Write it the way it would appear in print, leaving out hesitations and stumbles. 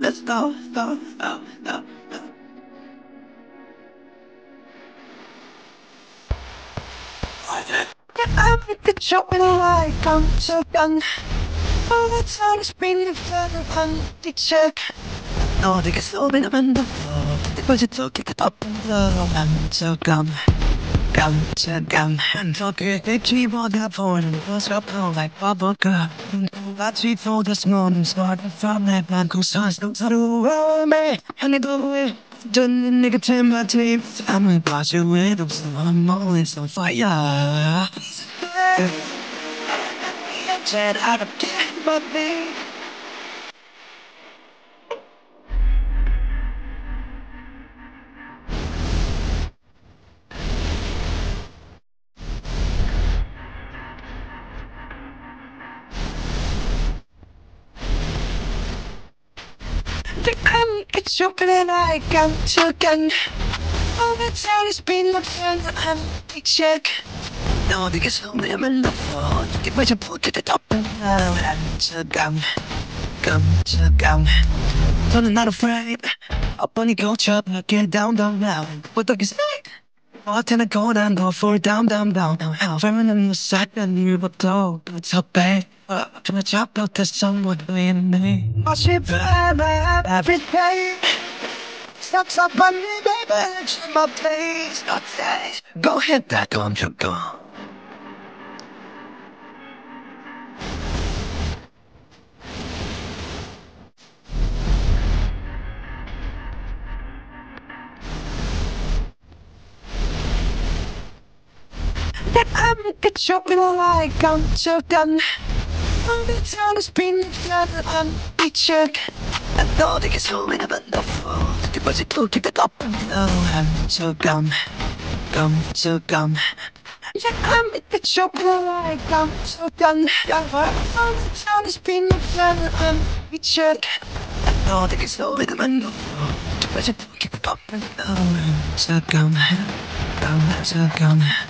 Let's go, go, go, go. I'm with the joke and I come so done. Oh, that's how it's been on the check. No, they get so been up and up. The budget to get it up and low. I'm so dumb. Gum, so gum. And talk it, they keep on that phone and it was up all like bubble gum. That's before this morning started from that man who starts to do me. And it go done the negative tape. I'm a boss you with them, so I'm always on fire. Said out of my baby. It's chocolate and I come to gun. All the time it's been my friend and I check. No, because only I'm in the phone. Get my support to the top and now I'm so gum. Gum, so gum. So I'm not afraid. Up on the go chop, get down, down, down. What the is that? What can I go down, go for down, down, down. Now, how feminine was sad and you were told. It's so bad. Can I chop out to someone in me? I should every day. Stop on me, baby. It's my place. Not that. Go ahead, that go, go. I'm the chocolate like I'm so done. All the time has been done on the check. I thought it was holding up enough. It was it to keep it up. Oh, I'm so dumb. Dumb, so dumb. Yeah, I'm the chocolate like I'm so done. All the time has been done on the check. I thought it was holding up enough. It was it to keep it up. Oh, I'm so dumb. Dumb, so dumb.